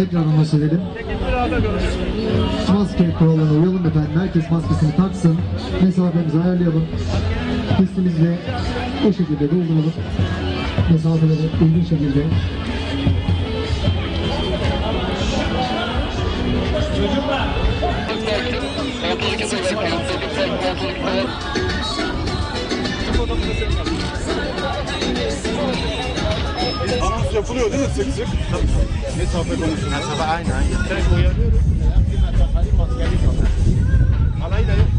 Tekrar anons edelim. Maske kurallarına uyalım efendim. Herkes maskesini taksın. Mesafemizi ayarlayalım. Testimizi o şekilde dolduralım. Mesafeleri uygun şekilde. Anons yapılıyor değil mi sık sık? Mesafe konusunda. Mesafe aynı. Tek uyarıyoruz. Alayı da yok.